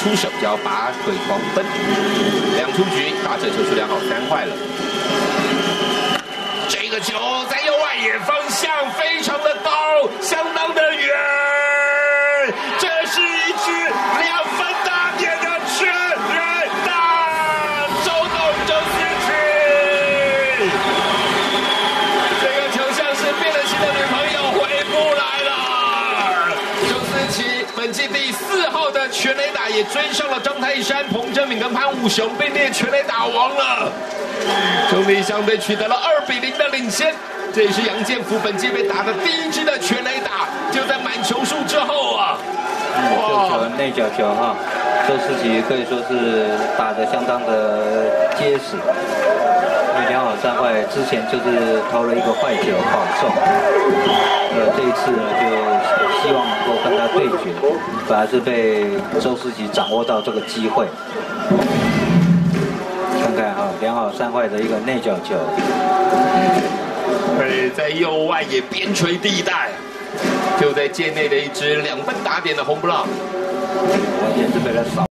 出手就要拔腿狂奔。2出局，打者球数良好3坏了。这个球在右外野方向非常的高，相当的远，这是一支2分打点的全垒打，周董周思齐，这个球像是变了心的女朋友回不来了。周思齐本季第4号的全垒打也追上了张泰山、彭政闵跟潘武雄，并列全垒打王了。中立象队取得了2-0的领先，这也是杨建福本季被打的第1支的全垒打，就在满球数之后啊。 这球内角球哈，周思齐可以说是打得相当的结实。因为2好3坏之前就是投了一个坏球保送，这一次呢就希望能够跟他对决，反而是被周思齐掌握到这个机会。看看哈，2好3坏的一个内角球， 在右外野边陲地带，就在界内的一支2分打点的红不浪， 完全是被他扫。